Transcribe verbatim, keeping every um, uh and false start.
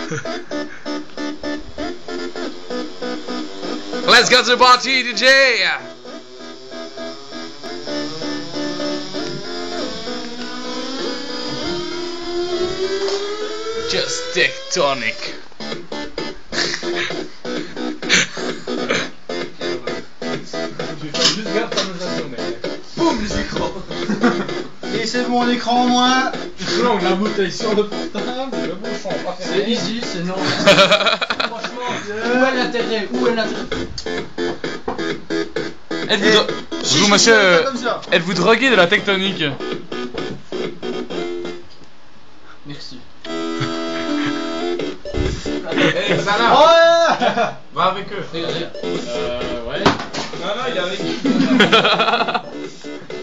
Let's go to the party, D J! Just tectonic. Juste garde ta notation, mec. Boum, les écrans. Et c'est mon écran, moi. Je langue la bouteille sur le portable, le bouchon pas fermé. C'est easy, c'est normal. Franchement, où est l'intérêt? Où est l'intérêt? Êtes-vous dro- si vous, je monsieur, fais ça comme ça. êtes-vous drogué de la tectonique? Merci. Eh, Salah, Ouais. va avec eux. Regardez. Euh, ouais. Non, non, il est avec.